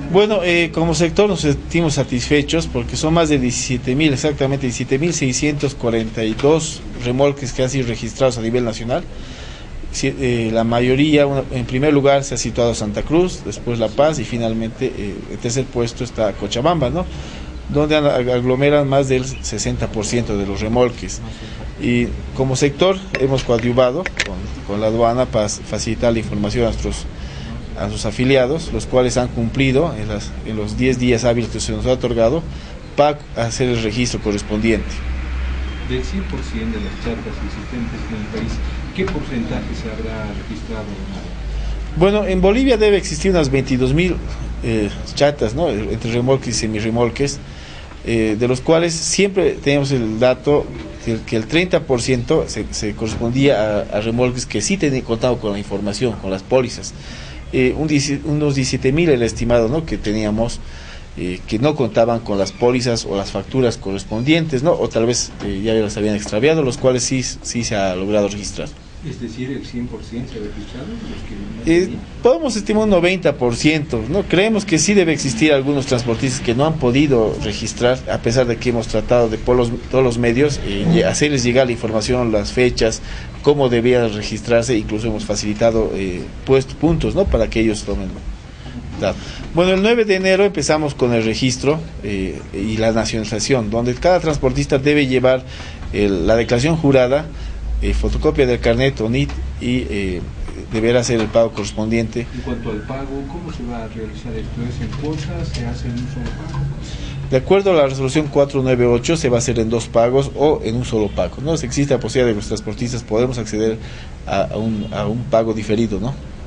Bueno, como sector nos sentimos satisfechos porque son más de 17.000, exactamente 17.642 remolques que han sido registrados a nivel nacional. La mayoría, en primer lugar se ha situado Santa Cruz, después La Paz y finalmente en tercer puesto está Cochabamba, ¿no? Donde aglomeran más del 60% de los remolques. Y como sector hemos coadyuvado con la aduana para facilitar la información a sus afiliados, los cuales han cumplido en los 10 días hábiles que se nos ha otorgado para hacer el registro correspondiente. Del 100% de las chatas existentes en el país, ¿qué porcentaje se habrá registrado? Bueno, en Bolivia debe existir unas 22.000 chatas, ¿no? Entre remolques y semirremolques, de los cuales siempre tenemos el dato que el 30% se correspondía a remolques que sí tenían contado con la información, con las pólizas. Unos 17.000 el estimado, ¿no?, que teníamos, que no contaban con las pólizas o las facturas correspondientes, ¿no?, o tal vez ya las habían extraviado, los cuales sí se ha logrado registrar. Es decir, el 100% se ha registrado. Podemos estimar un 90%, ¿no? Creemos que sí debe existir algunos transportistas que no han podido registrar, a pesar de que hemos tratado de por todos los medios hacerles llegar la información, las fechas, cómo debía registrarse, incluso hemos facilitado puntos, ¿no?, para que ellos tomen. Bueno, el 9 de enero empezamos con el registro y la nacionalización, donde cada transportista debe llevar la declaración jurada, fotocopia del carnet o NIT y deberá hacer el pago correspondiente. En cuanto al pago, ¿cómo se va a realizar esto? ¿Es en cuotas? ¿Se hace en un solo pago? De acuerdo a la resolución 498 se va a hacer en 2 pagos o en un solo pago, ¿no? Si existe la posibilidad de que los transportistas podemos acceder a un pago diferido, ¿no?